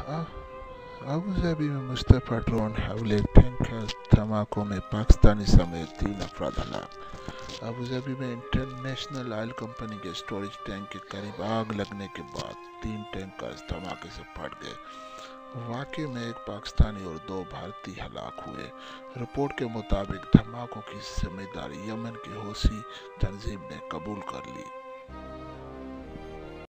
Abu Dhabi میں مشتبہ drone حملے ٹینک دھماکوں میں پاکستانی سمیت 3 افراد ہلاک۔ ابوظہبی میں انٹرنیشنل آئل کمپنی کے اسٹوریج ٹینک کے قریب آگ لگنے کے بعد 3 ٹینکرز دھماکے سے پھٹ گئے۔ واقعے میں 1 پاکستانی اور 2 بھارتی ہلاک ہوئے۔ رپورٹ کے مطابق دھماکوں کی ذمہ داری یمن کی حوثی تنظیم نے قبول کر لی۔